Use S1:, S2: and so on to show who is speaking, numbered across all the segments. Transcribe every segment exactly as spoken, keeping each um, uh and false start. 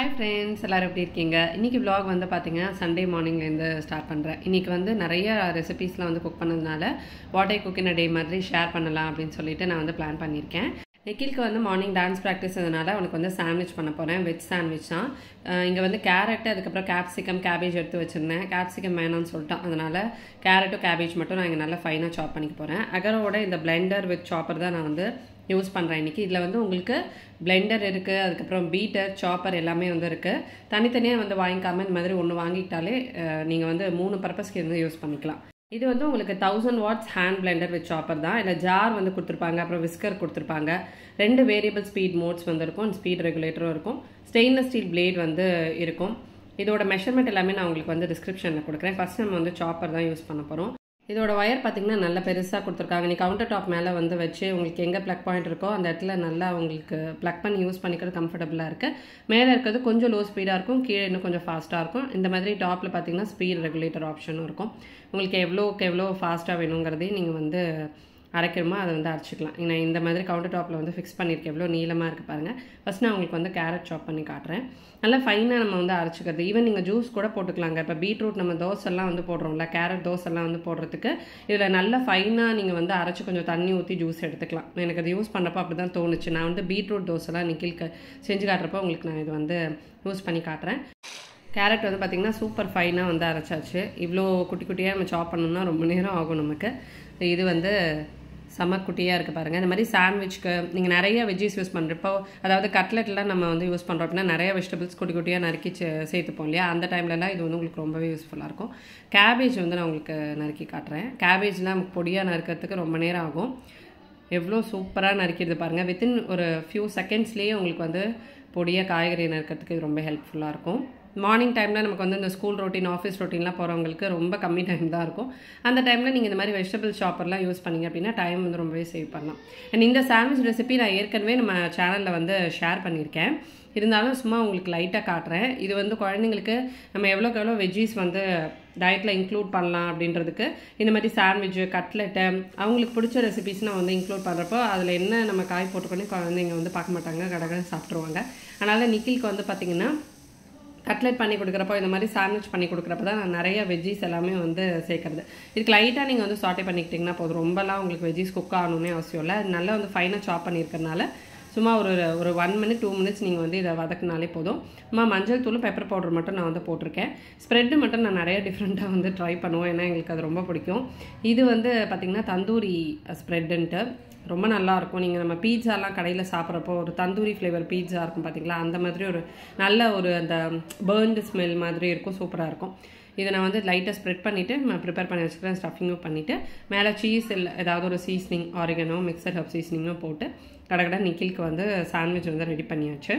S1: Hi friends, எல்லாரும் எப்படி இருக்கீங்க? இன்னைக்கு vlog வந்து பாத்தீங்க Sunday morningல இருந்து ஸ்டார்ட் பண்றேன். இன்னைக்கு வந்து நிறைய ரெசிபீஸ்லாம் வந்து குக் பண்ணதுனால what I cook in a day மாதிரி ஷேர் பண்ணலாம் அப்படினு சொல்லிட்டு நான் வந்து பிளான் பண்ணிருக்கேன். நிக்கில்க்கு வந்து மார்னிங் டான்ஸ் பிராக்டிஸ் அதனால அவனுக்கு வந்து சாண்ட்விச் பண்ண போறேன். வெஜ் சாண்ட்விச் தான். இங்க வந்து கேரட் அதுக்கு அப்புறம் கேப்சிகம் கேபேஜ் எடுத்து வச்சிருந்தேன். கேப்சிகம் வேணாம்னு சொல்லிட்டான். அதனால கேரட்டும் கேபேஜ் மட்டும் நான் இங்க நல்லா ஃபைனா சாப் பண்ணிக்க போறேன். அகரோட இந்த பிளெண்டர் வித் சாப்பர் தான் நான் வந்து யூஸ் பண்ணுறேன் இன்றைக்கி. இதில் வந்து உங்களுக்கு பிளெண்டர் இருக்குது, அதுக்கப்புறம் பீட்டர் சாப்பர் எல்லாமே வந்து இருக்குது. தனித்தனியாக வந்து வாங்கிக்காமல் இந்த மாதிரி ஒன்று வாங்கிட்டாலே நீங்கள் வந்து மூணு பர்பஸ்க்கு வந்து யூஸ் பண்ணிக்கலாம். இது வந்து உங்களுக்கு thousand watts hand blender with chopper தான். இல்லை ஜார் வந்து கொடுத்துருப்பாங்க, அப்புறம் விஸ்கர் கொடுத்துருப்பாங்க. ரெண்டு வேரியபிள் ஸ்பீட் மோட்ஸ் வந்து இருக்கும், ஸ்பீட் ரெகுலேட்டரும் இருக்கும். ஸ்டெயின்லெஸ் ஸ்டீல் பிளேட் வந்து இருக்கும். இதோட மெஷர்மெண்ட் எல்லாமே நான் உங்களுக்கு வந்து டிஸ்கிரிப்ஷனில் கொடுக்குறேன். ஃபர்ஸ்ட் நம்ம வந்து சாப்பர் தான் யூஸ் பண்ண போகிறோம். இதோட ஒயர் பார்த்தீங்கன்னா நல்ல பெருசாக கொடுத்துருக்காங்க. நீ கவுண்டர் டாப் மேலே வந்து வச்சு உங்களுக்கு எங்கே ப்ளக் பாயிண்ட் இருக்கோ அந்த இடத்துல நல்லா உங்களுக்கு ப்ளக் பண்ணி யூஸ் பண்ணிக்கிறது கம்ஃபர்டபுளாக இருக்குது. மேலே இருக்கிறது கொஞ்சம் லோ ஸ்பீடாக இருக்கும், கீழே இன்னும் கொஞ்சம் ஃபாஸ்ட்டாக இருக்கும். இந்த மாதிரி டாப்பில் பார்த்தீங்கன்னா ஸ்பீட் ரெகுலேட்டர் ஆப்ஷனும் இருக்கும். உங்களுக்கு எவ்வளோக்கு எவ்வளோ ஃபாஸ்ட்டாக வேணுங்கிறதையும் நீங்கள் வந்து அரைக்கிறோமோ அதை வந்து அரைச்சிக்கலாம். நான் இந்த மாதிரி கவுண்டர் டாப்பில் வந்து ஃபிக்ஸ் பண்ணியிருக்கேன். எவ்வளோ நீளமாக இருக்குது பாருங்கள். ஃபஸ்ட் நான் உங்களுக்கு வந்து கேரட் சாப் பண்ணி காட்டுறேன். நல்லா ஃபைனாக நம்ம வந்து அரைச்சிக்கிறது. ஈவன் நீங்கள் ஜூஸ் கூட போட்டுக்கலாங்க. இப்போ பீட்ரூட் நம்ம தோசைலாம் வந்து போடுறோம்ல, கேரட் தோசைலாம் வந்து போடுறதுக்கு இதில் நல்லா ஃபைனாக நீங்கள் வந்து அரைச்சி கொஞ்சம் தண்ணி ஊற்றி ஜூஸ் எடுத்துக்கலாம். எனக்கு அது யூஸ் பண்ணுறப்போ அப்படி தான் தோணுச்சு. நான் வந்து பீட்ரூட் தோசைலாம் நிக்கில்க்கு செஞ்சு காட்டுறப்போ உங்களுக்கு நான் இது வந்து யூஸ் பண்ணி காட்டுறேன். கேரட் வந்து பார்த்திங்கன்னா சூப்பர் ஃபைனாக வந்து அரைச்சாச்சு. இவ்வளோ குட்டி குட்டியாக நம்ம சாப் பண்ணணும்னா ரொம்ப நேரம் ஆகும் நமக்கு. இது வந்து செம்ம குட்டியாக இருக்குது பாருங்கள். இந்த மாதிரி சாண்ட்விச்க்கு நீங்கள் நிறைய வெஜ்ஜீஸ் யூஸ் பண்ணுறப்போ, அதாவது கட்லெட்லாம் நம்ம வந்து யூஸ் பண்ணுறோம் அப்படின்னா நிறைய வெஜிடபிள்ஸ் குட்டி குட்டியாக நறுக்கி சேர்த்துப்போம் இல்லையா, அந்த டைம்லலாம் இது வந்து உங்களுக்கு ரொம்பவே யூஸ்ஃபுல்லாக இருக்கும். கேபேஜ் வந்து நான் உங்களுக்கு நறுக்கி காட்டுறேன். கேபேஜ்லாம் நமக்கு பொடியாக நறுக்கிறதுக்கு ரொம்ப நேரம் ஆகும். எவ்வளோ சூப்பராக நறுக்கிறது பாருங்கள். வித்தின் ஒரு ஃபியூ செகண்ட்ஸ்லேயே உங்களுக்கு வந்து பொடியாக காய்கறி நறுக்கிறதுக்கு இது ரொம்ப ஹெல்ப்ஃபுல்லாக இருக்கும். மார்னிங் டைமில் நமக்கு வந்து இந்த ஸ்கூல் ரொட்டீன் ஆஃபீஸ் ரொட்டீன்லாம் போகிறவங்களுக்கு ரொம்ப கம்மி டைம் தான் இருக்கும். அந்த டைமில் நீங்கள் இந்த மாதிரி வெஜிடபிள் ஷாப்பர்லாம் யூஸ் பண்ணிங்க அப்படின்னா டைம் வந்து ரொம்பவே சேவ் பண்ணலாம். அண்ட் இந்த சாண்ட்விச் ரெசிபி நான் ஏற்கனவே நம்ம சேனலில் வந்து ஷேர் பண்ணியிருக்கேன். இருந்தாலும் சும்மா உங்களுக்கு லைட்டாக காட்டுறேன். இது வந்து குழந்தைங்களுக்கு நம்ம எவ்வளோக்கு எவ்வளோ வெஜ்ஜீஸ் வந்து டயட்டில் இன்க்ளூட் பண்ணலாம் அப்படின்றதுக்கு இந்த மாதிரி சாண்ட்விட்சு கட்லெட்டு அவங்களுக்கு பிடிச்ச ரெசிபிஸ் நான் வந்து இன்க்ளூட் பண்ணுறப்போ அதில் என்ன நம்ம காய் போட்டுக்கொண்டே குழந்தைங்க வந்து பார்க்க மாட்டாங்க, கடகடன்னு சாப்பிட்ருவாங்க. அதனால் நிக்கில்க்கு வந்து பார்த்திங்கன்னா கட்லெட் பண்ணி கொடுக்குறப்போ இந்த மாதிரி சாண்ட்விச் பண்ணி கொடுக்குறப்ப தான் நான் நிறைய வெஜ்ஜீஸ் எல்லாமே வந்து சேர்க்குறது. இதுக்கு லைட்டாக நீங்கள் வந்து சாட்டே பண்ணிக்கிட்டிங்கன்னா போதும். ரொம்பலாம் உங்களுக்கு வெஜ்ஜீஸ் குக் ஆகணும்னே அவசியம் இல்லை. அது நல்லா வந்து ஃபைனாக சாப் பண்ணியிருக்கிறதுனால சும்மா ஒரு ஒரு ஒன் மினிட் டூ மினிட்ஸ் நீங்கள் வந்து இதை வதக்கினாலே போதும். சும்மா மஞ்சள் தூள் பெப்பர் பவுடர் மட்டும் நான் வந்து போட்டிருக்கேன். ஸ்ப்ரெட்டு மட்டும் நான் நிறைய டிஃப்ரெண்ட்டாக வந்து ட்ரை பண்ணுவோம், ஏன்னா எங்களுக்கு அது ரொம்ப பிடிக்கும். இது வந்து பார்த்திங்கன்னா தந்தூரி ஸ்ப்ரெட்டுன்ட்டு ரொம்ப நல்லாயிருக்கும். நீங்கள் நம்ம பீட்சாலாம் கடையில் சாப்பிட்றப்போ ஒரு தந்தூரி ஃப்ளேவர் பீட்சா இருக்கும் பார்த்திங்களா, அந்த மாதிரி ஒரு நல்ல ஒரு அந்த பேர்ன்டு ஸ்மெல் மாதிரி இருக்கும், சூப்பராக இருக்கும். இதை நான் வந்து லைட்டாக ஸ்ப்ரெட் பண்ணிவிட்டு நான் ப்ரிப்பேர் பண்ணி வச்சுக்கிறேன். ஸ்டஃபிங்கும் பண்ணிவிட்டு மேலே சீஸ் இல்லை ஏதாவது ஒரு சீஸ்னிங் ஆரிகனோ மிக்சர் ஹப் சீஸ்னிங்கும் போட்டு கடகடா நிக்கில்க்கு வந்து சாண்ட்விச் வந்து ரெடி பண்ணியாச்சு.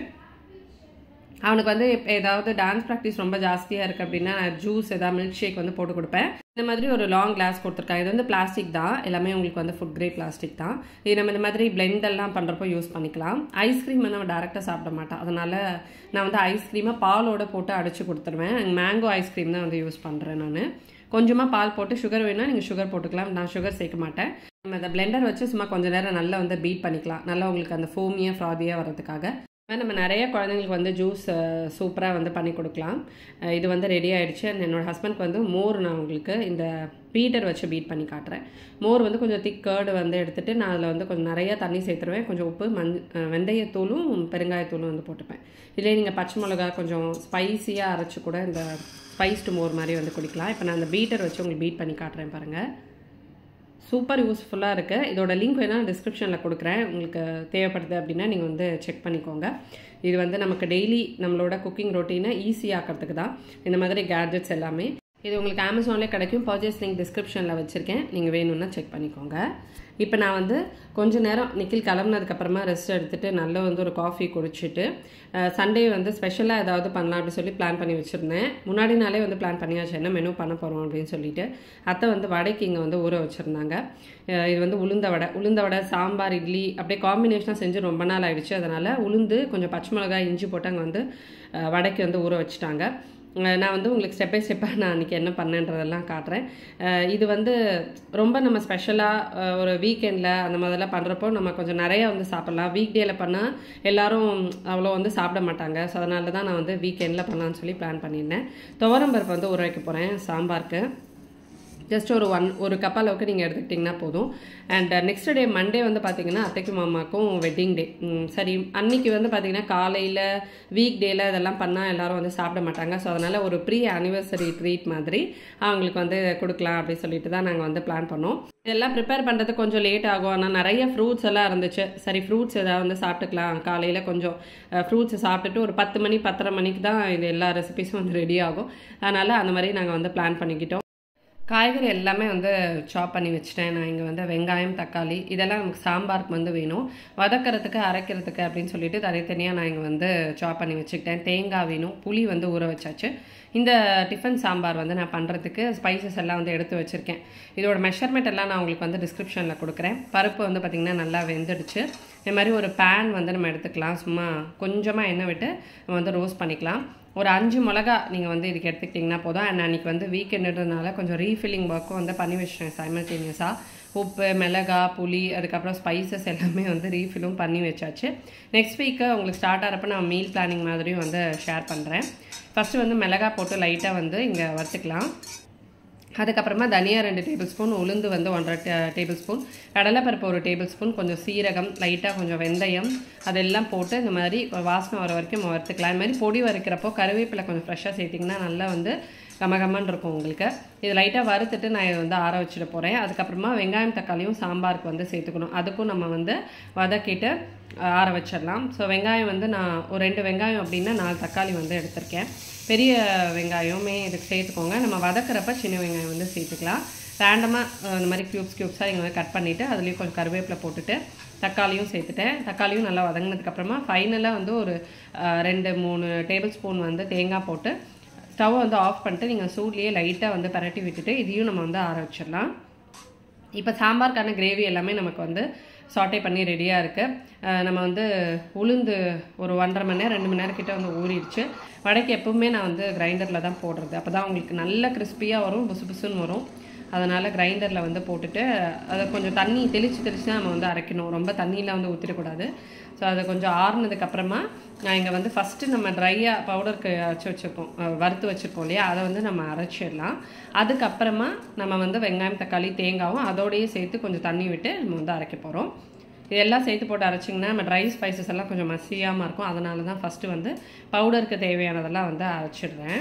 S1: அவனுக்கு வந்து ஏதாவது டான்ஸ் ப்ராக்டிஸ் ரொம்ப ஜாஸ்தியாக இருக்குது அப்படின்னா நான் ஜூஸ் ஏதாவது மில்க் ஷேக் வந்து போட்டு கொடுப்பேன். இந்த மாதிரி ஒரு லாங் கிளாஸ் கொடுத்துருக்காங்க. இது வந்து பிளாஸ்டிக் தான், எல்லாமே உங்களுக்கு வந்து ஃபுட் கிரேட் பிளாஸ்டிக் தான். இது நம்ம இந்த மாதிரி பிளெண்டெல்லாம் பண்ணுறப்போ யூஸ் பண்ணிக்கலாம். ஐஸ்கிரீம் வந்து நம்ம டேரெக்டாக சாப்பிட மாட்டோம், அதனால் நான் வந்து ஐஸ்கிரீமை பாலோடு போட்டு அடித்து கொடுத்துருவேன். மேங்கோ ஐஸ்கிரீம் தான் வந்து யூஸ் பண்ணுறேன் நான். கொஞ்சமாக பால் போட்டு சுகர் வேணால் நீங்கள் சுகர் போட்டுக்கலாம். நான் சுகர் சேர்க்க மாட்டேன். நம்ம அந்த பிளெண்டர் வச்சு சும்மா கொஞ்சம் நேரம் நல்லா வந்து பீட் பண்ணிக்கலாம், நல்லா உங்களுக்கு அந்த ஃபோமியாக ஃப்ராதியாக வர்றதுக்காக. நம்ம நிறைய குழந்தைங்களுக்கு வந்து ஜூஸ் சூப்பராக வந்து பண்ணி கொடுக்கலாம். இது வந்து ரெடி ஆகிடுச்சு. அண்ட் என்னோடய ஹஸ்பண்ட்க்கு வந்து மோர் நான் உங்களுக்கு இந்த பீட்டர் வச்சு பீட் பண்ணி காட்டுறேன். மோர் வந்து கொஞ்சம் திக் கேர்டு வந்து எடுத்துகிட்டு நான் அதில் வந்து கொஞ்சம் நிறையா தண்ணி சேர்த்துருவேன். கொஞ்சம் உப்பு மஞ் வெந்தயத்தூளும் பெருங்காயத்தூளும் வந்து போட்டுப்பேன். இதிலே நீங்கள் பச்சை மிளகா கொஞ்சம் ஸ்பைஸியாக அரைச்சி கூட இந்த ஸ்பைஸ்டு மோர் மாதிரி வந்து குடிக்கலாம். இப்போ நான் அந்த பீட்டர் வச்சு உங்களுக்கு பீட் பண்ணி காட்டுறேன் பாருங்கள். சூப்பர் யூஸ்ஃபுல்லாக இருக்குது. இதோட லிங்க் வேணால் டிஸ்கிரிப்ஷனில் கொடுக்குறேன். உங்களுக்கு தேவைப்படுது அப்படின்னா நீங்கள் வந்து செக் பண்ணிக்கோங்க. இது வந்து நமக்கு டெய்லி நம்மளோட குக்கிங் ரொட்டீனை ஈஸியாக்கிறதுக்கு தான் இந்த மாதிரி கேட்ஜெட்ஸ் எல்லாமே. இது உங்களுக்கு அமேசான்லேயே கிடைக்கும். பர்ச்சேஸ் லிங்க் டிஸ்கிரிப்ஷனில் வச்சுருக்கேன், நீங்கள் வேணும்னா செக் பண்ணிக்கோங்க. இப்போ நான் வந்து கொஞ்சம் நேரம் நிக்கில் கிளம்புனதுக்கப்புறமா ரெஸ்ட் எடுத்துகிட்டு நல்லா வந்து ஒரு காஃபி குடிச்சிட்டு சண்டே வந்து ஸ்பெஷலாக ஏதாவது பண்ணலாம் அப்படின்னு சொல்லி பிளான் பண்ணி வச்சுருந்தேன். முன்னாடி நாளே வந்து பிளான் பண்ணியாச்சு என்ன மெனு பண்ண போகிறோம் அப்படின்னு சொல்லிட்டு. அத்தை வந்து வடைக்கு இங்கே வந்து ஊற வச்சுருந்தாங்க. இது வந்து உளுந்த வடை உளுந்த வடை சாம்பார் இட்லி அப்படியே காம்பினேஷனாக செஞ்சு ரொம்ப நாள் ஆகிடுச்சு. அதனால் உளுந்து கொஞ்சம் பச்சை மிளகாய் இஞ்சி போட்டு அங்கே வந்து வடைக்கு வந்து ஊற வச்சுட்டாங்க. நான் வந்து உங்களுக்கு ஸ்டெப் பை ஸ்டெப்பாக நான் அன்றைக்கி என்ன பண்ணேன்றதெல்லாம் காட்டுறேன். இது வந்து ரொம்ப நம்ம ஸ்பெஷலாக ஒரு வீக்கெண்டில் அந்த மாதிரிலாம் பண்ணுறப்போ நம்ம கொஞ்சம் நிறையா வந்து சாப்பிட்லாம். வீக் டேயில் பண்ணால் எல்லோரும் அவ்வளோ வந்து சாப்பிட மாட்டாங்க. ஸோ அதனால தான் நான் வந்து வீக்கெண்டில் பண்ணலான்னு சொல்லி பிளான் பண்ணியிருந்தேன். துவரம்பருப்பு வந்து ஊற வைக்க போகிறேன் சாம்பாருக்கு. ஜஸ்ட் ஒரு ஒன் ஒரு கப் அளவுக்கு நீங்கள் எடுத்துக்கிட்டிங்கன்னா போதும். அண்ட் நெக்ஸ்ட் டே மண்டே வந்து பார்த்திங்கன்னா அத்தைக்கும் மாமாக்கும் வெட்டிங் டே. சரி, அன்றைக்கி வந்து பார்த்திங்கன்னா காலையில் வீக் டேயில் இதெல்லாம் பண்ணால் எல்லோரும் வந்து சாப்பிட மாட்டாங்க. ஸோ அதனால் ஒரு ப்ரீ ஆனிவர்சரி ட்ரீட் மாதிரி அவங்களுக்கு வந்து கொடுக்கலாம் அப்படின்னு சொல்லிட்டு தான் நாங்கள் வந்து பிளான் பண்ணோம். இதெல்லாம் ப்ரிப்பேர் பண்ணுறதுக்கு கொஞ்சம் லேட் ஆகும். ஆனால் நிறைய ஃப்ரூட்ஸ் எல்லாம் இருந்துச்சு. சரி, ஃப்ரூட்ஸ் எதாவது வந்து சாப்பிட்டுக்கலாம். காலையில் கொஞ்சம் ஃப்ரூட்ஸை சாப்பிட்டுட்டு ஒரு பத்து மணி பத்தரை மணிக்கு தான் இது எல்லா ரெசிபிஸும் வந்து ரெடி ஆகும். அதனால் அந்த மாதிரி நாங்கள் வந்து பிளான் பண்ணிக்கிட்டோம். காய்கறி எல்லாமே வந்து சாப் பண்ணி வச்சுட்டேன். நான் இங்கே வந்து வெங்காயம், தக்காளி இதெல்லாம் நமக்கு சாம்பாருக்கு வந்து வேணும். வதக்கிறதுக்கு அரைக்கிறதுக்கு அப்படின்னு சொல்லிட்டு தனித்தனியாக நான் இங்கே வந்து சாப் பண்ணி வச்சுக்கிட்டேன். தேங்காய் வேணும், புளி வந்து ஊற வச்சாச்சு. இந்த டிஃபன் சாம்பார் வந்து நான் பண்ணுறதுக்கு ஸ்பைசஸ் எல்லாம் வந்து எடுத்து வச்சுருக்கேன். இதோட மெஷர்மெண்ட் எல்லாம் நான் உங்களுக்கு வந்து டிஸ்கிரிப்ஷனில் கொடுக்குறேன். பருப்பு வந்து பார்த்திங்கன்னா நல்லா வெந்துடுச்சு. இது மாதிரி ஒரு பேன் வந்து நம்ம எடுத்துக்கலாம். சும்மா கொஞ்சமாக எண்ணெய் விட்டு நம்ம வந்து ரோஸ்ட் பண்ணிக்கலாம். ஒரு அஞ்சு மிளகா நீங்கள் வந்து இதுக்கு எடுத்துக்கிட்டிங்கன்னா போதும். அண்ட் அன்றைக்கி வந்து வீக்கெண்டுன்றதுனால கொஞ்சம் ரீஃபில்லிங் ஒர்க்கும் வந்து பண்ணி வச்சிட்டேன் சைமல்டேனியஸாக. உப்பு, மிளகா, புளி, அதுக்கப்புறம் ஸ்பைசஸ் எல்லாமே வந்து ரீஃபில்லும் பண்ணி வச்சாச்சு. நெக்ஸ்ட் வீக்கு உங்களுக்கு ஸ்டார்ட் ஆகிறப்ப நான் மீல் பிளானிங் மாதிரியும் வந்து ஷேர் பண்ணுறேன். ஃபஸ்ட்டு வந்து மிளகா போட்டு லைட்டாக வந்து இங்கே வறுத்துக்கலாம். அதுக்கப்புறமா தனியா ரெண்டு டேபிள் ஸ்பூன், உளுந்து வந்து ஒன்றரை டேபிள் ஸ்பூன், கடலைப்பருப்பு ஒரு டேபிள் ஸ்பூன், கொஞ்சம் சீரகம், லைட்டாக கொஞ்சம் வெந்தயம் அதெல்லாம் போட்டு இந்த மாதிரி வாசனை வர வரைக்கும் வறுத்துக்கலாம். இது மாதிரி பொடி வறுக்கிறப்போ கருவேப்பிலை கொஞ்சம் ஃப்ரெஷ்ஷாக சேர்த்திங்கன்னா நல்லா வந்து கமகமன்னு இருக்கும் உங்களுக்கு. இது லைட்டாக வறுத்துட்டு நான் இதை வந்து ஆற வச்சுட்டு போகிறேன். அதுக்கப்புறமா வெங்காயம் தக்காளியும் சாம்பாருக்கு வந்து சேர்த்துக்கணும். அதுக்கும் நம்ம வந்து வதக்கிட்டு ஆற வச்சிடலாம். ஸோ வெங்காயம் வந்து நான் ஒரு ரெண்டு வெங்காயம் அப்படின்னா நாலு தக்காளி வந்து எடுத்திருக்கேன். பெரிய வெங்காயமே இதுக்கு சேர்த்துக்கோங்க. நம்ம வதக்கிறப்ப சின்ன வெங்காயம் வந்து சேர்த்துக்கலாம். ரேண்டமாக இந்த மாதிரி க்யூப்ஸ் க்யூப்ஸாக இங்கே வந்து கட் பண்ணிவிட்டு அதுலேயும் கொஞ்சம் கருவேப்பிலை போட்டுட்டு தக்காளியும் சேர்த்துட்டேன். தக்காளியும் நல்லா வதங்கினதுக்கப்புறமா ஃபைனலாக வந்து ஒரு ரெண்டு மூணு டேபிள் ஸ்பூன் வந்து தேங்காய் போட்டு ஸ்டவ் வந்து ஆஃப் பண்ணிட்டு நீங்கள் சூட்லேயே லைட்டாக வந்து பரட்டி விட்டுட்டு இதையும் நம்ம வந்து ஆற வச்சிடலாம். இப்போ சாம்பாருக்கான கிரேவி எல்லாமே நமக்கு வந்து சாட்டே பண்ணி ரெடியாக இருக்குது. நம்ம வந்து உளுந்து ஒரு ஒன்றரை மணி நேரம் ரெண்டு மணி நேரம் கிட்ட வந்து ஊறிடுச்சு. வடைக்கு எப்பவுமே நான் வந்து கிரைண்டரில் தான் போடுறது. அப்போ தான் உங்களுக்கு நல்ல கிறிஸ்பியாக வரும், புசு புசுன்னு வரும். அதனால் கிரைண்டரில் வந்து போட்டுட்டு அதை கொஞ்சம் தண்ணி தெளித்து தெளித்து தான் நம்ம வந்து அரைக்கணும். ரொம்ப தண்ணியில் வந்து ஊற்றிடக்கூடாது. ஸோ அதை கொஞ்சம் ஆறுனதுக்கப்புறமா நான் இங்கே வந்து ஃபஸ்ட்டு நம்ம ட்ரையாக பவுடருக்கு அரைச்சி வச்சுருப்போம், வறுத்து வச்சுருப்போம் இல்லையா, அதை வந்து நம்ம அரைச்சிடலாம். அதுக்கப்புறமா நம்ம வந்து வெங்காயம் தக்காளி தேங்காயும் அதோடையே சேர்த்து கொஞ்சம் தண்ணி விட்டு நம்ம வந்து அரைக்க போகிறோம். இதெல்லாம் சேர்த்து போட்டு அரைச்சிங்கன்னா நம்ம ட்ரை ஸ்பைசஸ் எல்லாம் கொஞ்சம் மசியாமல் இருக்கும். அதனால தான் ஃபஸ்ட்டு வந்து பவுடருக்கு தேவையானதெல்லாம் வந்து அரைச்சிடுறேன்.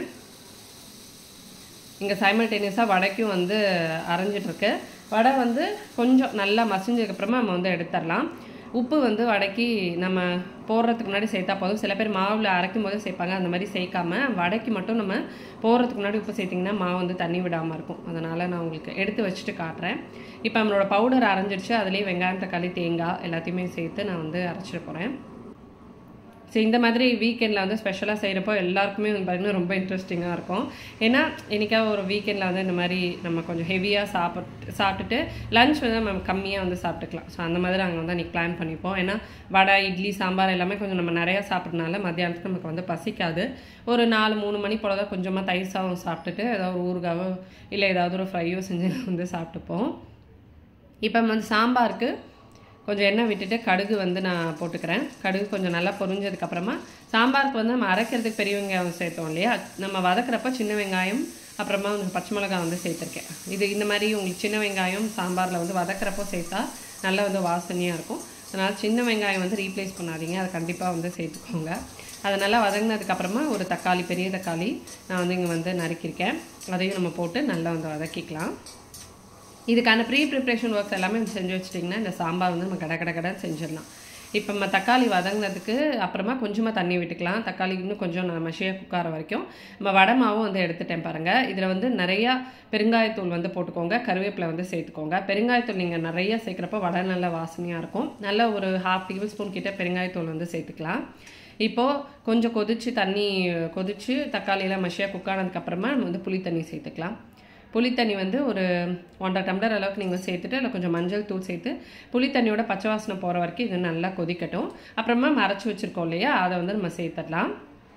S1: இங்கே சைமல்டேனியஸாக வடைக்கும் வந்து அரைஞ்சிட்ருக்கு. வடை வந்து கொஞ்சம் நல்லா மசிஞ்சதுக்கப்புறமா நம்ம வந்து எடுத்துடலாம். உப்பு வந்து வடைக்கு நம்ம போடுறதுக்கு முன்னாடி சேர்த்தா போதும். சில பேர் மாவில் அரைக்கும் போது சேர்ப்பாங்க. அந்த மாதிரி சேர்க்காம வடைக்கு மட்டும் நம்ம போடுறதுக்கு முன்னாடி உப்பு சேர்த்திங்கன்னா மாவு வந்து தண்ணி விடாமல் இருக்கும். அதனால் நான் உங்களுக்கு எடுத்து வச்சுட்டு காட்டுறேன். இப்போ நம்மளோட பவுடர் அரைஞ்சிடுச்சு. அதுலேயே வெங்காயம் தக்காளி தேங்காய் எல்லாத்தையுமே சேர்த்து நான் வந்து அரைச்சிட்டு போகிறேன். ஸோ இந்த மாதிரி வீக்கெண்டில் வந்து ஸ்பெஷலாக செய்கிறப்போ எல்லாருக்குமே வந்து பார்த்திங்கன்னா ரொம்ப இன்ட்ரெஸ்டிங்காக இருக்கும். ஏன்னா இன்றைக்காக ஒரு வீக்கெண்டில் வந்து இந்த மாதிரி நம்ம கொஞ்சம் ஹெவியாக சாப்பிட்டு சாப்பிட்டுட்டு லன்ச் வந்து நம்ம கம்மியாக வந்து சாப்பிட்டுக்கலாம். ஸோ அந்த மாதிரி நாங்கள் வந்து அன்றைக்கி பிளான் பண்ணிப்போம். ஏன்னா வடை, இட்லி, சாம்பார் எல்லாமே கொஞ்சம் நம்ம நிறையா சாப்பிட்றதுனால மத்தியானத்துக்கு நமக்கு வந்து பசிக்காது. ஒரு நாலு மூணு மணி போல் தான் கொஞ்சமாக தயிர் சாதம் சாப்பிட்டுட்டு ஏதாவது ஒரு ஊறுகாவோ இல்லை ஏதாவது ஒரு ஃப்ரையோ செஞ்சு வந்து சாப்பிட்டுப்போம். இப்போ வந்து சாம்பாருக்கு கொஞ்சம் எண்ணெய் விட்டுட்டு கடுகு வந்து நான் போட்டுக்கிறேன். கடுகு கொஞ்சம் நல்லா பொரிஞ்சதுக்கப்புறமா சாம்பாருக்கு வந்து நம்ம அரைக்கிறதுக்கு பெரிய வெங்காயம் சேர்த்தோம் இல்லையா, நம்ம வதக்கிறப்ப சின்ன வெங்காயம் அப்புறமா கொஞ்சம் பச்சை மிளகாய் வந்து சேர்த்துருக்கேன். இது இந்த மாதிரி உங்களுக்கு சின்ன வெங்காயம் சாம்பாரில் வந்து வதக்கிறப்போ சேர்த்தா நல்லா வந்து வாசனையாக இருக்கும். அதனால் சின்ன வெங்காயம் வந்து ரீப்ளேஸ் பண்ணாதீங்க, அதை கண்டிப்பாக வந்து சேர்த்துக்கோங்க. அதனால் வதங்கினதுக்கப்புறமா ஒரு தக்காளி, பெரிய தக்காளி நான் வந்து இங்கே வந்து நறுக்கியிருக்கேன். அதையும் நம்ம போட்டு நல்லா வந்து வதக்கிக்கலாம். இதுக்கான ப்ரீ ப்ரிப்ரேஷன் ஒர்க்ஸ் எல்லாமே செஞ்சு வச்சிட்டிங்கன்னா இந்த சாம்பார் வந்து நம்ம கடை கடை கடை செஞ்சிடலாம். இப்போ நம்ம தக்காளி வதங்கினதுக்கு அப்புறமா கொஞ்சமாக தண்ணி விட்டுக்கலாம். தக்காளி இன்னும் கொஞ்சம் நான் மஷியாக குக்கார வரைக்கும் நம்ம வடை மாவும் வந்து எடுத்துட்டேன் பாருங்கள். இதில் வந்து நிறையா பெருங்காயத்தூள் வந்து போட்டுக்கோங்க, கருவேப்பிலை வந்து சேர்த்துக்கோங்க. பெருங்காயத்தூள் நீங்கள் நிறையா சேர்க்குறப்போ வடை நல்ல வாசனையாக இருக்கும். நல்ல ஒரு ஹாஃப் டேபிள் ஸ்பூன் கிட்ட பெருங்காயத்தூள் வந்து சேர்த்துக்கலாம். இப்போது கொஞ்சம் கொதிச்சு தண்ணி கொதிச்சு தக்காளியெல்லாம் மஷியாக குக்கானதுக்கப்புறமா நம்ம வந்து புளி தண்ணி சேர்த்துக்கலாம். புளித்தண்ணி வந்து ஒரு ஒன்றரை டம்ளர் அளவுக்கு நீங்கள் சேர்த்துட்டு அதில் கொஞ்சம் மஞ்சள் தூள் சேர்த்து புளித்தண்ணியோட பச்சை வாசனை போகிற வரைக்கும் இது நல்லா கொதிக்கட்டும். அப்புறமா மறைச்சி வச்சுருக்கோம் இல்லையா, அதை வந்து நம்ம சேர்த்துடலாம்.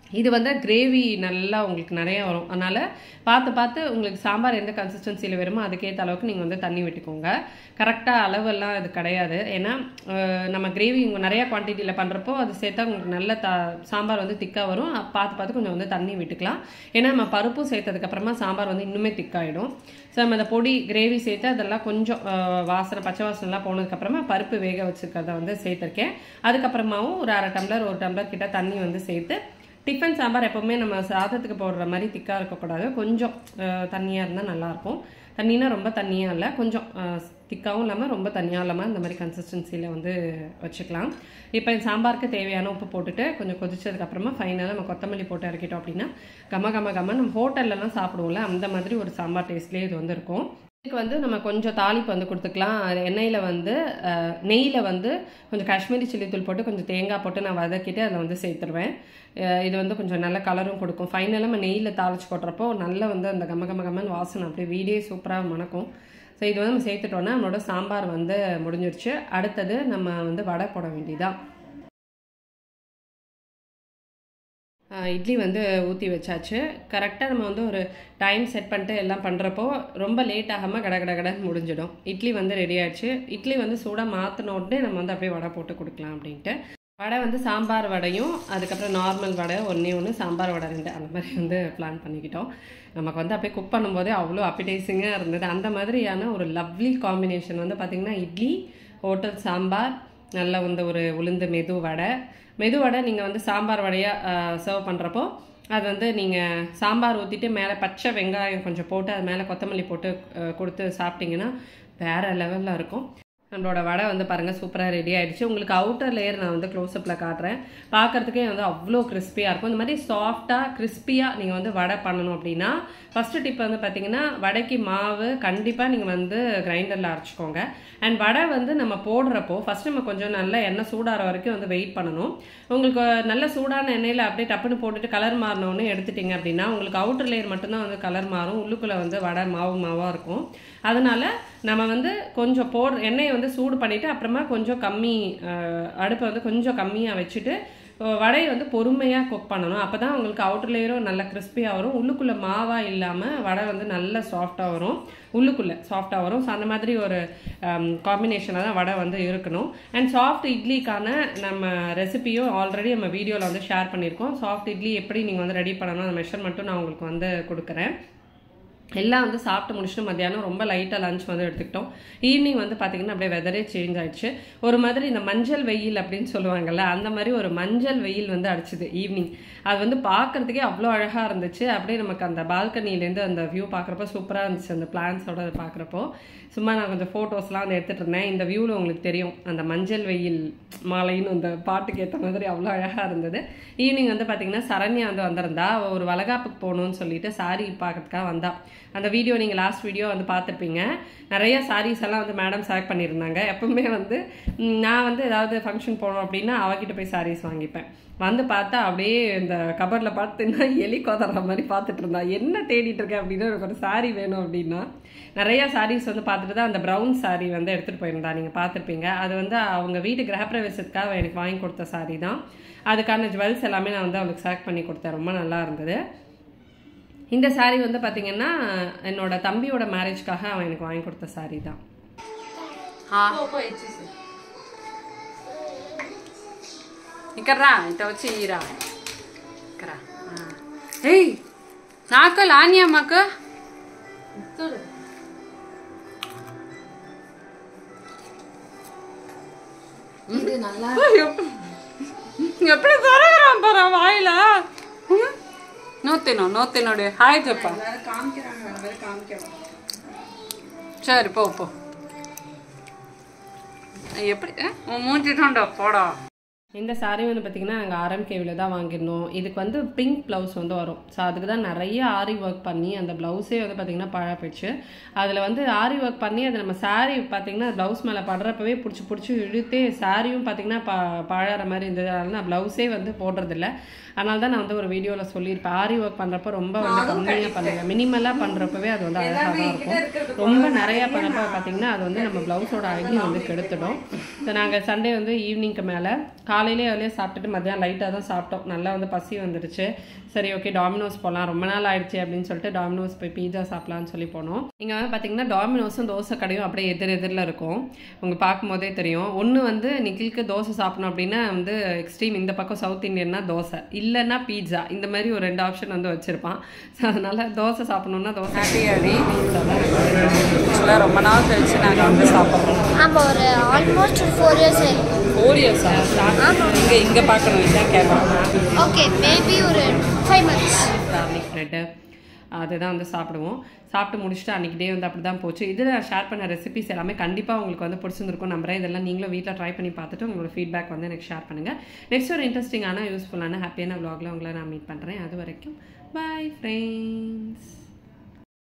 S1: இது வந்து கிரேவி நல்லா உங்களுக்கு நிறைய வரும். அதனால் பார்த்து பார்த்து உங்களுக்கு சாம்பார் எந்த கன்சிஸ்டன்சியில் வருமோ அதுக்கேற்ற அளவுக்கு நீங்கள் வந்து தண்ணி விட்டுக்கோங்க. கரெக்டாக அளவெல்லாம் இது கிடையாது. ஏன்னா நம்ம கிரேவி உங்கள் நிறையா குவான்டிட்டியில் பண்ணுறப்போ அது சேர்த்தா உங்களுக்கு நல்ல த சாம்பார் வந்து திக்காக வரும். பார்த்து பார்த்து கொஞ்சம் வந்து தண்ணி விட்டுக்கலாம். ஏன்னா நம்ம பருப்பும் சேர்த்ததுக்கப்புறமா சாம்பார் வந்து இன்னுமே திக்காகிடும். ஸோ நம்ம அந்த பொடி கிரேவி சேர்த்து அதெல்லாம் கொஞ்சம் வாசனை பச்சை வாசனைலாம் போனதுக்கப்புறமா பருப்பு வேக வச்சுருக்கிறத வந்து சேர்த்துருக்கேன். அதுக்கப்புறமாவும் ஒரு அரை டம்ளர் ஒரு டம்ளர் கிட்ட தண்ணி வந்து சேர்த்து டிஃபன் சாம்பார் எப்போவுமே நம்ம சாதத்துக்கு போடுற மாதிரி திக்காக இருக்கக்கூடாது. கொஞ்சம் தண்ணியாக இருந்தால் நல்லாயிருக்கும். தண்ணினா ரொம்ப தண்ணியாக இல்லை, கொஞ்சம் திக்காகவும் இல்லாமல் ரொம்ப தண்ணியாக இல்லாமல் இந்த மாதிரி கன்சிஸ்டன்சியில் வந்து வச்சுக்கலாம். இப்போ இந்த சாம்பாருக்கு தேவையான உப்பு போட்டுட்டு கொஞ்சம் கொதிச்சதுக்கப்புறமா ஃபைனலாக நம்ம கொத்தமல்லி போட்டு இறக்கிட்டோம் அப்படின்னா கம கம கம நம்ம ஹோட்டல்லலாம் சாப்பிடுவோம்ல அந்த மாதிரி ஒரு சாம்பார் டேஸ்ட்லேயே இது வந்து இருக்கும். இதுக்கு வந்து நம்ம கொஞ்சம் தாளிப்பு வந்து கொடுத்துக்கலாம். எண்ணெயில் வந்து நெய்யில் வந்து கொஞ்சம் காஷ்மீரி சில்லி தூள் போட்டு கொஞ்சம் தேங்காய் போட்டு நான் வதக்கிட்டு அதில் வந்து சேர்த்துருவேன். இது வந்து கொஞ்சம் நல்ல கலரும் கொடுக்கும். ஃபைனலாக நம்ம நெய்யில் தாளிச்சு கொட்டுறப்போ நல்லா வந்து அந்த கம கம கமன்னு வாசனை அப்படியே வீடே சூப்பராக மணக்கும். ஸோ இது வந்து நம்ம சேர்த்துட்டோன்னா நம்மளோட சாம்பார் வந்து முடிஞ்சிருச்சு. அடுத்தது நம்ம வந்து வடை போட வேண்டியதான். இட்லி வந்து ஊற்றி வச்சாச்சு. கரெக்டாக நம்ம வந்து ஒரு டைம் செட் பண்ணிட்டு எல்லாம் பண்ணுறப்போ ரொம்ப லேட் ஆகாமல் கட கட கடன்னு முடிஞ்சிடும். இட்லி வந்து ரெடி ஆகிடுச்சு. இட்லி வந்து சூடாக மாற்றின உடனே நம்ம வந்து அப்படியே வடை போட்டு கொடுக்கலாம் அப்படின்ட்டு. வடை வந்து சாம்பார் வடையும் அதுக்கப்புறம் நார்மல் வடை ஒன்றே ஒன்று, சாம்பார் வடை ரெண்டு, அந்த மாதிரி வந்து பிளான் பண்ணிக்கிட்டோம். நமக்கு வந்து அப்படியே குக் பண்ணும்போதே அவ்வளோ அப்பிடைசிங்காக இருந்தது. அந்த மாதிரியான ஒரு லவ்லி காம்பினேஷன் வந்து பார்த்திங்கன்னா இட்லி, ஹோட்டல் சாம்பார், நல்ல வந்து ஒரு உளுந்து மெது வடை. மெது வடை நீங்கள் வந்து சாம்பார் வடையாக சர்வ் பண்ணுறப்போ அது வந்து நீங்கள் சாம்பார் ஊற்றிட்டு மேலே பச்சை வெங்காயம் கொஞ்சம் போட்டு அது மேலே கொத்தமல்லி போட்டு கொடுத்து சாப்பிட்டிங்கன்னா வேறு லெவலில் இருக்கும். நம்மளோட வடை வந்து பாருங்கள் சூப்பராக ரெடி ஆகிடுச்சு. உங்களுக்கு அவுட்டர் லேயர் நான் வந்து க்ளோஸ்அப்பில் காட்டுறேன். பார்க்குறதுக்கே வந்து அவ்வளோ கிறிஸ்பியாக இருக்கும். இந்த மாதிரி சாஃப்டாக கிறிஸ்பியாக நீங்கள் வந்து வடை பண்ணணும் அப்படின்னா ஃபஸ்ட்டு டிப் வந்து பார்த்தீங்கன்னா வடைக்கு மாவு கண்டிப்பாக நீங்கள் வந்து கிரைண்டரில் அரைச்சிக்கோங்க. அண்ட் வடை வந்து நம்ம போடுறப்போ ஃபஸ்ட்டு நம்ம கொஞ்சம் நல்லா எண்ணெய் சூடாகிற வரைக்கும் வந்து வெயிட் பண்ணணும். உங்களுக்கு நல்ல சூடான எண்ணெயில் அப்படியே டப்புன்னு போட்டுட்டு கலர் மாறினோன்னு எடுத்துட்டிங்க அப்படின்னா உங்களுக்கு அவுட்டர் லேயர் மட்டும்தான் வந்து கலர் மாறும், உள்ளுக்குள்ளே வந்து வடை மாவு மாவாக இருக்கும். அதனால் நம்ம வந்து கொஞ்சம் போடுற எண்ணெயை வந்து சூடு பண்ணிவிட்டு அப்புறமா கொஞ்சம் கம்மி அடுப்பை வந்து கொஞ்சம் கம்மியாக வச்சுட்டு வடையை வந்து பொறுமையாக குக் பண்ணணும். அப்போ தான் உங்களுக்கு அவுட்டர் லேயரும் நல்லா கிறிஸ்பியாக வரும், உள்ளுக்குள்ளே மாவாக இல்லாமல் வடை வந்து நல்லா சாஃப்டாக வரும், உள்ளுக்குள்ளே சாஃப்டாக வரும். ஸோ அந்த மாதிரி ஒரு காம்பினேஷனாக தான் வடை வந்து இருக்கணும். அண்ட் சாஃப்ட் இட்லிக்கான நம்ம ரெசிபியும் ஆல்ரெடி நம்ம வீடியோவில் வந்து ஷேர் பண்ணியிருக்கோம். சாஃப்ட் இட்லி எப்படி நீங்கள் வந்து ரெடி பண்ணணும் அந்த மெஷர்மெண்ட்டும் நான் உங்களுக்கு வந்து கொடுக்குறேன். எல்லாம் வந்து சாப்பிட்டு முடிச்சுட்டு மத்தியானம் ரொம்ப லைட்டாக லஞ்ச் வந்து எடுத்துக்கிட்டோம். ஈவினிங் வந்து பார்த்திங்கன்னா அப்படியே வெதரே சேஞ்ச் ஆகிடுச்சு. ஒரு மாதிரி இந்த மஞ்சள் வெயில் அப்படின்னு சொல்லுவாங்கள்ல அந்த மாதிரி ஒரு மஞ்சள் வெயில் வந்து அடிச்சுது ஈவினிங். அது வந்து பார்க்குறதுக்கே அவ்வளோ அழகாக இருந்துச்சு. அப்படியே நமக்கு அந்த பால்கனிலேருந்து அந்த வியூ பார்க்குறப்போ சூப்பராக இருந்துச்சு. அந்த பிளான்ஸோட அதை பார்க்குறப்போ சும்மா நான் கொஞ்சம் ஃபோட்டோஸ்லாம் வந்து எடுத்துகிட்டு இருந்தேன். இந்த வியூவில் உங்களுக்கு தெரியும் அந்த மஞ்சள் வெயில் மாலைன்னு அந்த பாட்டுக்கு ஏற்ற மாதிரி அவ்வளோ அழகாக இருந்தது. ஈவினிங் வந்து பார்த்திங்கன்னா சரண்யா வந்து வந்திருந்தா ஒரு வளகாப்புக்கு போகணுன்னு சொல்லிட்டு சாரீ பார்க்கறதுக்காக வந்தா. அந்த வீடியோ நீங்கள் லாஸ்ட் வீடியோ வந்து பார்த்துருப்பீங்க. நிறைய சாரீஸ் எல்லாம் வந்து மேடம் செலக்ட் பண்ணியிருந்தாங்க. எப்பவுமே வந்து நான் வந்து ஏதாவது ஃபங்க்ஷன் போகணும் அப்படின்னா அவகிட்ட போய் சாரீஸ் வாங்கிப்பேன். வந்து பார்த்தா அப்படியே இந்த கபரில் பார்த்துன்னா எலி கோதற மாதிரி பார்த்துட்டு இருந்தா. என்ன தேடிட்டு இருக்கேன் அப்படின்னா எனக்கு ஒரு சாரீ வேணும் அப்படின்னா நிறையா சாரீஸ் வந்து பார்த்துட்டு தான் அந்த ப்ரௌன் சாரீ வந்து எடுத்துகிட்டு போயிருந்தா. நீங்கள் பார்த்துருப்பீங்க. அது வந்து அவங்க வீட்டு கிரகப்பிரவேசத்துக்காக எனக்கு வாங்கி கொடுத்த சாரீ தான். அதுக்கான ஜுவல்ஸ் எல்லாமே நான் வந்து அவளுக்கு செலக்ட் பண்ணி கொடுத்தேன். ரொம்ப நல்லா இருந்தது. இந்த சாரீ வந்து பார்த்தீங்கன்னா என்னோட தம்பியோட மேரேஜ்க்காக அவன் எனக்கு வாங்கி கொடுத்த சாரீ தான். ఇక్కడ్రా ఇట వచ్చి ఈరా ఇక్కడ ఏయ్ నాకు లాని అమ్మకు
S2: ఇది நல்லா
S1: எப்படி தரகறான் பாரு வாயில நோத்தினோ நோத்தினோடு ஹாய் ஜப்பா
S2: காமிக்கறாங்க வேற காமிக்கறோம்.
S1: சரி போ போ எப்படி மூஞ்சிட்டோண்டா போடா. இந்த சாரீ வந்து பார்த்திங்கன்னா நாங்கள் ஆர்எம்கேவியில் தான் வாங்கியிருந்தோம். இதுக்கு வந்து பிங்க் ப்ளவுஸ் வந்து வரும். ஸோ அதுக்கு தான் நிறைய ஆரி ஒர்க் பண்ணி அந்த ப்ளவுஸே வந்து பார்த்திங்கன்னா பழா போயிடுச்சு. அதில் வந்து ஆரி ஒர்க் பண்ணி அது நம்ம சாரீ பார்த்திங்கன்னா ப்ளவுஸ் மேலே படுறப்பவே பிடிச்சி பிடிச்சி இழுத்தே சாரியும் பார்த்திங்கன்னா ப பழகிற மாதிரி இருந்தது. அதனால் நான் ப்ளவுஸே வந்து போடுறதில்ல. அதனால தான் நான் வந்து ஒரு வீடியோவில் சொல்லியிருப்பேன். ஆரி ஒர்க் பண்ணுறப்ப ரொம்ப வந்து கம்மியாக பண்ணுங்க, மினிமலாக பண்ணுறப்பவே அது வந்து அழகாக தான் இருக்கும். ரொம்ப நிறையா பண்ணுறப்ப பார்த்திங்கன்னா அது வந்து நம்ம ப்ளவுஸோட அழகையும் வந்து கெடுத்துடும். ஸோ நாங்கள் சண்டே வந்து ஈவினிங்க்கு மேலே காலையிலே அதிலே சாப்பிட்டுட்டு மத்தியானம் லைட்டாக தான் சாப்பிட்டோம். நல்லா வந்து பசி வந்துடுச்சு. சரி ஓகே டாமினோஸ் போகலாம், ரொம்ப நாள் ஆயிடுச்சு அப்படின்னு சொல்லிட்டு டாமினோஸ் போய் பீஸா சாப்பிட்லான்னு சொல்லி போனோம். இங்கே வந்து பார்த்தீங்கன்னா டாமினோஸும் தோசை கடையும் அப்படியே எதிர் எதிரில் இருக்கும். உங்கள் பார்க்கும்போதே தெரியும். ஒன்று வந்து நிக்கிலுக்கு தோசை சாப்பிடணும் அப்படின்னா வந்து எக்ஸ்ட்ரீம் இந்த பக்கம் சவுத் இந்தியன்னா தோசை, இல்லைன்னா பீட்சா, இந்த மாதிரி ஒரு ரெண்டு ஆப்ஷன் வந்து வச்சுருப்பான். ஸோ அதனால் தோசை சாப்பிட்ணுன்னா தோசை அடி பீட்சா தான் ஆக்சுவலாக ரொம்ப நாள் கழிச்சு நாங்கள் வந்து சாப்பிட்றோம்.
S3: ஆமாம், ஒரு ஆல்மோஸ்ட் ஒரு ஃபோர் இயர்ஸ் ஆயிருக்கும்.
S1: ஃபோர் இயர்ஸா? இங்கே இங்கே பார்க்கணும், இதுதான் கேட்பாங்க.
S3: ஓகே, மேபி ஒரு ஃபைவ் மந்த்ஸ்.
S1: கார்லிக் ப்ரெட்டு அதுதான் வந்து சாப்பிடுவோம். சாப்பிட்டு முடிச்சுட்டு அன்றைக்கி டே வந்து அப்படி தான் போச்சு. இதில் ஷேர் பண்ண ரெசிபிஸ் எல்லாமே கண்டிப்பாக உங்களுக்கு வந்து பிடிச்சிருந்துருக்கும் நம்புறேன். இதெல்லாம் நீங்களும் வீட்டில் ட்ரை பண்ணி பார்த்துட்டு உங்களோட ஃபீட்பேக் வந்து எனக்கு ஷேர் பண்ணுங்கள். நெக்ஸ்ட் ஒரு இன்ட்ரெஸ்டிங்கான யூஸ்ஃபுல்லான ஹாப்பியான வ்ளாகில் உங்களை நான் மீட் பண்ணுறேன். அது வரைக்கும் பாய் ஃப்ரெண்ட்ஸ்.